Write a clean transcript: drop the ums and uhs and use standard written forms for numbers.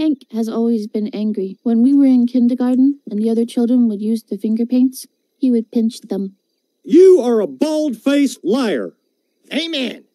Frank has always been angry. When we were in kindergarten and the other children would use the finger paints, he would pinch them. You are a bald-faced liar. Amen.